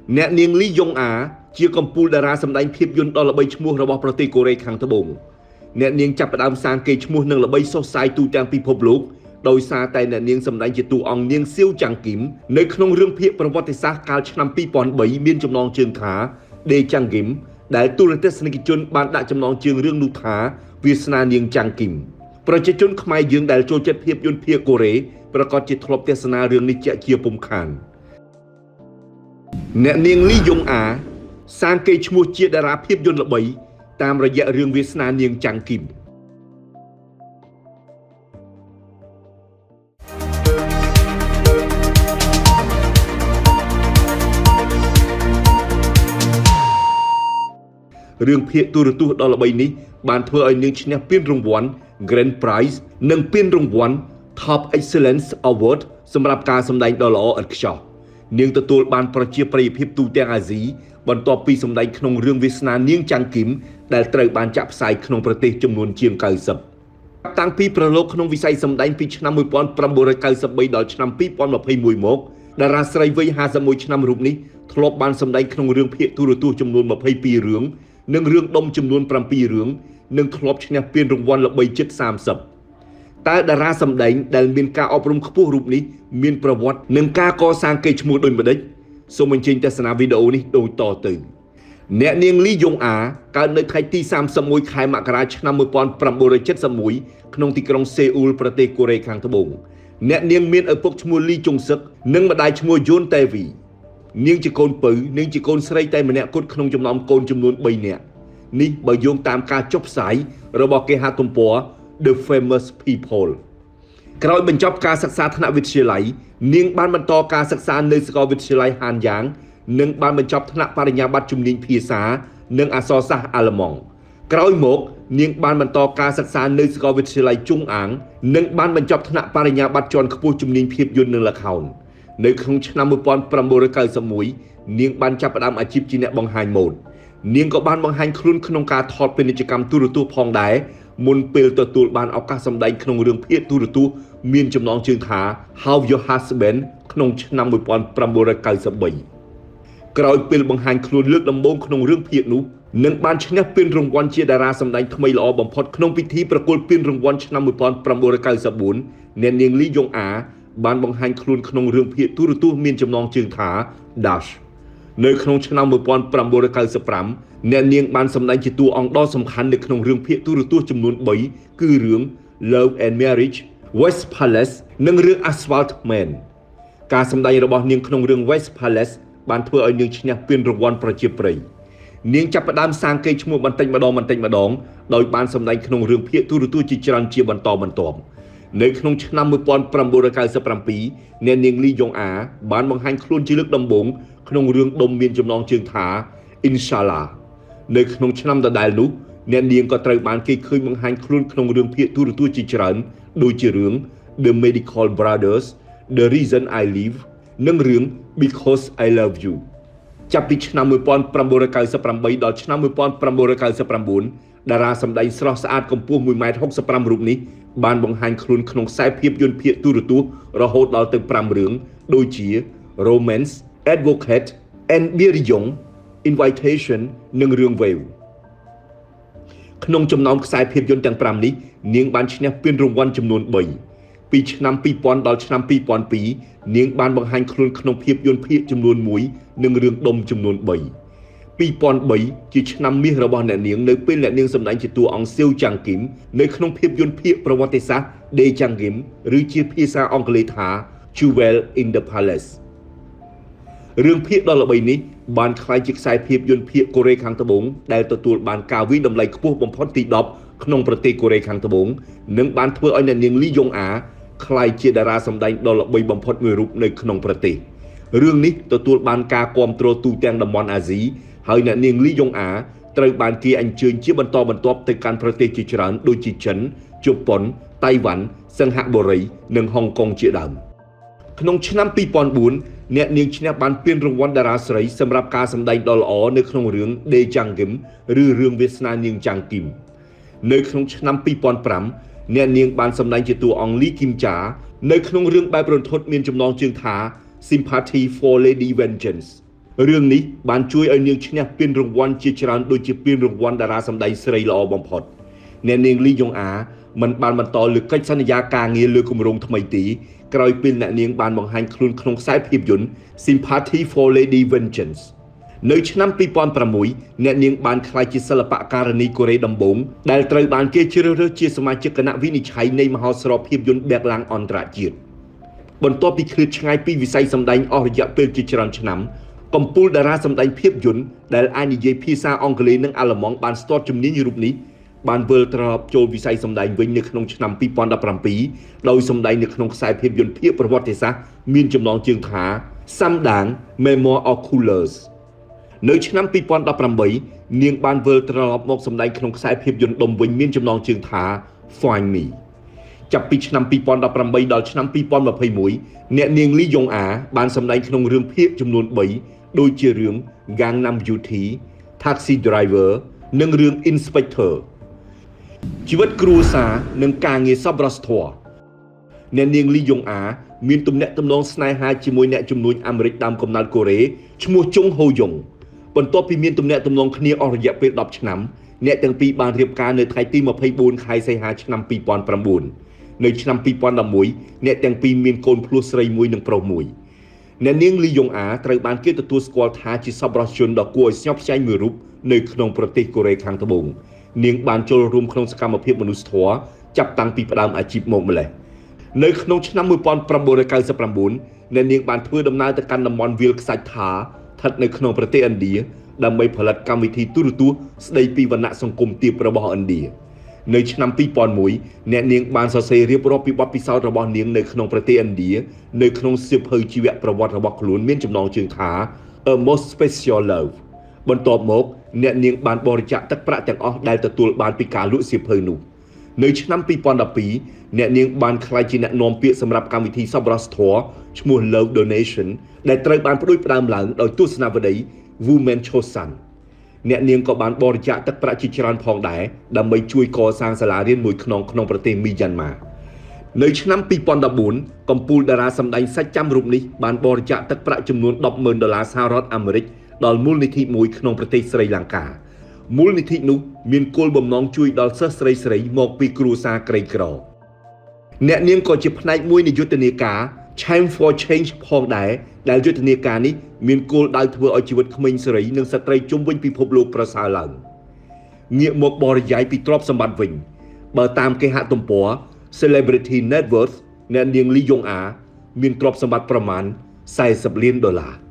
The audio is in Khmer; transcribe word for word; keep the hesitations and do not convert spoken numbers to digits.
អ្នកនាងលីយ៉ុងអាជាកំពូលតារាសម្ដែងភាពយន្តដ៏ល្បីឈ្មោះរបស់ប្រទេសកូរ៉េខាងត្បូងអ្នកនាងចាប់ផ្ដើមសាងកេរ្តិ៍ឈ្មោះនិងល្បីសុសសាយទូទាំងពិភពលោកដោយសារតែអ្នកនាងសម្ដែងជាតួអង្គនាងសៀវចាំងគីមនៅក្នុងរឿងភាគប្រវត្តិសាស្ត្រកាលឆ្នាំពីរពាន់បីមានចំណងជើងថាដេចាំងគីមដែលទូរទស្សនិកជនបានដាក់ចំណងជើងរឿងនោះថាវាសនានាងចាំងគីមប្រជាជនខ្មែរយើងដែលចូលចិត្តភាពយន្តភាគកូរ៉េប្រកាសជាធ្លាប់ទស្សនារឿងនេះជាជាពុំខានអ្នកនាងលីយ៉ុងអាសាងកេរ្តិ៍ឈ្មោះជាតារាភាពយន្តល្បីតាមរយៈរឿងវាសនានាងចាំងគីមរឿងភាគទូរទស្សន៍ដ៏ល្បីនេះបានធ្វើឲ្យនាងឈ្នះពានរង្វាន់ Grand Prize និងពានរង្វាន់ Top Excellence Award សម្រាប់ការសម្ដែងដ៏ល្អឥតខ្ចោះនាងទទួលបានប្រជាប្រិយភាពទូទាំងអាស៊ីបន្ទាប់ពីសម្ដែងក្នុងរឿងវាសនានាងចាំងគីមដែលត្រូវបានចាក់ផ្សាយក្នុងប្រទេសចំនួនជាង九十តាំងពីប្រឡូកក្នុងវិស័យសម្ដែងពីឆ្នាំmột nghìn chín trăm chín mươi baដល់ឆ្នាំពីរពាន់ยี่สิบเอ็ดមកតារាស្រីវ័យห้าสิบเอ็ดឆ្នាំរូបនេះធ្លាប់បានសម្ដែងក្នុងរឿងភាគទូរទស្សន៍ចំនួនยี่สิบสองរឿងនិងរឿងដុំចំនួនเจ็ดរឿងនិងធ្លាប់ឈ្នះពានរង្វាន់ល្បីជិត三十តើតារាសម្ដែងដែលមានការអប់រំខ្ពស់រូបនេះមានប្រវត្តិនិងការកសាងកេរ្តិ៍ឈ្មោះដូចម្តេចសូមអញ្ជើញទស្សនាវីដេអូនេះដូចតទៅអ្នកនាងលីយ៉ុងអាកើតនៅថ្ងៃទីសាមសិបเอ็ดខែមករាឆ្នាំmột nghìn chín trăm bảy mươi mốtក្នុងទីក្រុងសេអ៊ូលប្រទេសកូរ៉េខាងត្បូងអ្នកនាងមានឪពុកឈ្មោះលីជុងសឹកនិងម្ដាយឈ្មោះយូនតេវីនាងជាកូនពៅនិងជាកូនស្រីតែម្នាក់គត់ក្នុងចំណោមកូនចំនួនបីនាក់នេះបើយោងតាមការចុះផ្សាយរបស់គេហទំព័រ The Famous People ក្រោយបញ្ចប់ការសិក្សាថ្នាក់វិទ្យាល័យនាងបានបន្តការសិក្សានៅសាកលវិទ្យាល័យហានយ៉ាងនិងបានបញ្ចប់ថ្នាក់បរិញ្ញាបត្រជំនាញភាសានិងអក្សរសាស្ត្រអាល្លឺម៉ង់ក្រោយមកនាងបានបន្តការសិក្សានៅសាកលវិទ្យាល័យជុងអាងនិងបានបញ្ចប់ថ្នាក់បរិញ្ញាបត្រជាន់ខ្ពស់ជំនាញភាពយន្តនិងល្ខោននៅក្នុងឆ្នាំmột nghìn chín trăm chín mươi mốtនាងបានចាប់ផ្ដើមអាជីពជាអ្នកបង្ហាញម៉ូដនាងក៏បានបង្ហាញខ្លួនក្នុងការថតពាណិជ្ជកម្មទូរទស្សន៍ផងដែរមុនពេលទទួលបានឱកាសសម្ដែងក្នុងរឿងភាគទូរទស្សន៍មានចំណងជើងថា How Your Husband ក្នុងឆ្នាំmột nghìn chín trăm chín mươi baក្រោយពេលបង្ហាញខ្លួនលើកដំបូងក្នុងរឿងភាគនោះនឹងបានឈ្នះពានរង្វាន់ជាតារាសម្ដែងថ្មីល្អបំផុតក្នុងពិធីប្រគល់ពានរង្វាន់ឆ្នាំmột nghìn chín trăm chín mươi tưអ្នកនាងលីយ៉ុងអាបានបង្ហាញខ្លួនក្នុងរឿងភាគទូរទស្សន៍មានចំណងជើងថា Dash នៅក្នុងឆ្នាំmột nghìn chín trăm chín mươi lămអ្នកនាងបានសម្ដែងជាតួអង្គដ៏សំខាន់នៅក្នុងរឿងភាគទូរទស្សន៍ចំនួនបីគឺរឿង Love and Marriage, West Palace និងរឿង Asphalt Man ការសម្ដែងរបស់នាងក្នុងរឿង West Palace បានធ្វើឲ្យនាងឈ្នះពានរង្វាន់ប្រជាប្រិយនាងចាប់ផ្ដើមសាងកេរ្តិ៍ឈ្មោះបន្តិចម្ដងបន្តិចម្ដងដោយបានសម្ដែងក្នុងរឿងភាគទូរទស្សន៍ជាច្រើនជាបន្តបន្ទាប់នៅក្នុងឆ្នាំmột nghìn chín trăm chín mươi bảyអ្នកនាងលីយ៉ុងអាបានបង្ហាញខ្លួនជាលើកដំបូងក្នុងរឿងដុំមានចំណងជើងថា Inshallah នៅក្នុងឆ្នាំដដែលនោះអ្នកនាងក៏ត្រូវបានគេឃើញបង្ហាញខ្លួនក្នុងរឿងភាគទូរទស្សន៍ជាច្រើនដូចជារឿង The Medical Brothers, The Reason I Live និងរឿង Because I Love You ចាប់ពីឆ្នាំmột nghìn chín trăm chín mươi támដល់ឆ្នាំmột nghìn chín trăm chín mươi chínតារាសម្ដែងស្រស់ស្អាតកម្ពស់មួយម៉ែត្រហុកសិបห้าរូបនេះបានបង្ហាញខ្លួនក្នុងខ្សែភាពយន្តភាគទូរទស្សន៍រហូតដល់ទៅfiveរឿងដូចជា Romance, Advocate, and Birion, Invitation និងរឿង Wave ក្នុងចំណោមខ្សែភាពយន្តទាំងfiveនេះនាងបានឈ្នះពានរង្វាន់ចំនួនthreeពីឆ្នាំtwo thousandដល់ឆ្នាំtwo thousand twoនាងបានបង្ហាញខ្លួនក្នុងភាពយន្តភាគចំនួនoneនិងរឿងដុំចំនួនthree two thousand threeជាឆ្នាំមាសរបស់អ្នកនាងនៅពេលអ្នកនាងសម្ដែងជាតួអង្គសៀវចាំងគីមនៅក្នុងភាពយន្តភាគប្រវត្តិសាស្ត្រ ដេចាំងគីម ឬជាភាសាអង់គ្លេសថា Jewel in the Palace រឿងភាគដ៏ល្បីនេះបានក្លាយជាខ្សែភាពយន្តភាគកូរ៉េខាងត្បូងដែលទទួលបានការវិតម្លៃខ្ពស់បំផុតទីtenក្នុងប្រទេសកូរ៉េខាងត្បូងនិងបានធ្វើឲ្យអ្នកនាងលីយ៉ុងអាក្លាយជាតារាសម្ដែងដ៏ល្បីបំផុតមួយរូបនៅក្នុងប្រទេសរឿងនេះទទួលបានការគាំទ្រទូទាំងតំបន់អាស៊ីហើយអ្នកនាងលីយ៉ុងអាត្រូវបានគេអញ្ជើញជាបន្តបន្ទាប់ទៅកាន់ប្រទេសជាច្រើនដូចជាចិនជប៉ុនតៃវ៉ាន់សិង្ហបុរីនិងហុងកុងជាដើមក្នុងឆ្នាំtwo thousand fourអ្នកនាងឈ្នះបានពានរង្វាន់តារាស្រីសម្រាប់ការសម្ដែងដ៏ល្អនៅក្នុងរឿង ដេចាំងគីម ឬរឿងវាសនានាងចាំងគីមនៅក្នុងឆ្នាំtwo thousand fiveអ្នកនាងបានសម្ដែងជាតួអង្គលីគីមចានៅក្នុងរឿងបែបរន្ធត់មានចំណងជើងថា Sympathy for Lady Vengeance រឿងនេះបានជួយឲ្យនាងឈ្នះពានរង្វាន់ជាច្រើនដូចជាពានរង្វាន់តារាសម្ដែងស្រីល្អបំផុតអ្នកនាងលីយ៉ុងអាមិនបានបន្តលើកកិច្ចសន្យាការងារលើគម្រោងថ្មីទីក្រោយពេលអ្នកនាងបានបង្ហាញខ្លួនក្នុងខ្សែភាពយន្ត Sympathy for Lady Vengeance នៅឆ្នាំ ពីរពាន់ប្រាំមួយ អ្នកនាងបានក្លាយជាសិល្បករនីកូរ៉េដំបូងដែលត្រូវបានគេជ្រើសរើសជាសមាជិកគណៈវិនិច្ឆ័យនៃមហោស្រពភាពយន្តបែកឡាំងអន្តរជាតិបន្ទាប់ពីឃ្លាតឆ្ងាយពីវិស័យសម្ដែងអស់រយៈពេលជាច្រើនឆ្នាំកំពូលតារាសម្ដែងភាពយន្តដែលអាចនិយាយភាសាអង់គ្លេសនិងអាល្លឺម៉ង់បានស្ទាត់ជំនាញរូបនេះបានវិលត្រឡប់ចូលវិស័យសម្ដែងវិញនៅក្នុងឆ្នាំ ពីរពាន់ដប់ប្រាំពីរ ដោយសម្ដែងនៅក្នុងខ្សែភាពយន្តភាគប្រវត្តិសាស្ត្រមានចំណងជើងថា Samdang Memoir of Coolers នៅឆ្នាំ ពីរពាន់ដប់ប្រាំបី នាងបានវិលត្រឡប់មកសម្ដែងក្នុងខ្សែភាពយន្តដុំវិញមានចំណងជើងថា Find Me ចាប់ពីឆ្នាំ ពីរពាន់ដប់ប្រាំបី ដល់ឆ្នាំ ពីរពាន់ម្ភៃមួយ អ្នកនាងលីយ៉ុងអាបានសម្ដែងក្នុងរឿងភាគចំនួនបីដូចជារឿង Gangnam Beauty, Taxi Driver និងរឿង Inspector ជីវិតគ្រួសារនិងការងារសប្បុរសធម៌អ្នកនាងលីយ៉ុងអាមានទំនាក់ទំនងស្នេហាជាមួយអ្នកជំនួញអាមេរិកដើមកំណើតកូរ៉េឈ្មោះជុងហូយុងបន្ទាប់ពីមានទំនាក់ទំនងគ្នាអស់រយៈពេលដប់ឆ្នាំអ្នកទាំងពីរបានរៀបការនៅថ្ងៃទីម្ភៃបួនខែសីហាឆ្នាំ ពីរពាន់ប្រាំបួន នៅឆ្នាំ ពីរពាន់ដប់មួយ អ្នកទាំងពីរមានកូនភ្លោះស្រីមួយនិងប្រុសមួយអ្នកនាងលីយ៉ុងអាត្រូវបានគេទទួលស្គាល់ថាជាសប្បុរសជនដ៏គួរឲ្យស្ញប់ស្ញែងមួយរូបនៅក្នុងប្រទេសកូរ៉េខាងត្បូងនាងបានចូលរួមក្នុងសកម្មភាពមនុស្សធម៌ចាប់តាំងពីផ្ដើមអាជីពមកម្លេះនៅក្នុងឆ្នាំ một nghìn chín trăm chín mươi chín អ្នកនាងបានធ្វើដំណើរទៅកាន់តំបន់វាលខ្សាច់ថាស្ថិតនៅក្នុងប្រទេសឥណ្ឌាដើម្បីផលិតកម្មវិធីទូរទស្សន៍ស្ដីពីវណ្ណៈសង្គមទាបរបស់ឥណ្ឌានៅឆ្នាំ ពីរពាន់មួយ អ្នកនាងបានសរសេររៀបរាប់ពីបទពិសោធន៍របស់នាងនៅក្នុងប្រទេសឥណ្ឌានៅក្នុងសៀវភៅជីវប្រវត្តិរបស់ខ្លួនមានចំណងជើងថា A Most Special Love បន្ទាប់មកអ្នកនាងបានបរិច្ចាគទឹកប្រាក់ទាំងអស់ដែលទទួលបានពីការលក់សៀវភៅនោះនៅឆ្នាំ ពីរពាន់ដប់ពីរ អ្នកនាងបានក្លាយជាអ្នកនាំពាក្យសម្រាប់កម្មវិធីសប្បុរសធម៌ឈ្មោះ Love Donation ដែលត្រូវបានផ្ដួចផ្ដើមឡើងដោយទស្សនាវដ្តី Women Chosen អ្នកនាងក៏បានបរិច្ចាគទឹកប្រាក់ជាច្រើនផងដែរដើម្បីជួយកសាងសាលារៀនមួយខ្នងក្នុងប្រទេសមីយ៉ាន់ម៉ានៅឆ្នាំ ពីរពាន់ដប់បួន កំពូលតារាសម្ដែងសាច់ចាំរូបនេះបានបរិច្ចាគទឹកប្រាក់ចំនួន ដប់ម៉ឺន ដុល្លារសហរដ្ឋអាមេរិកដល់មូលនិធិមួយក្នុងប្រទេសស្រីលង្កាមូលនិធិនោះមានគោលបំណងជួយដល់សិស្សស្រីស្រីមកពីគ្រួសារក្រីក្រអ្នកនាងក៏ជាផ្នែកមួយនៃយុទ្ធនាការ Time for Change ផងដែរដែលយុទ្ធនាការនេះមានគោលដៅធ្វើឲ្យជីវិតក្មេងស្រីនិងស្ត្រីជុំវិញពិភពលោកប្រសើរឡើងងាកមកបរិយាយពីទ្រព្យសម្បត្តិវិញបើតាមគេហទំព័រ Celebrity Net Worth អ្នកនាងលីយ៉ុងអាមានទ្រព្យសម្បត្តិប្រមាណ សែសិបលានដុល្លារ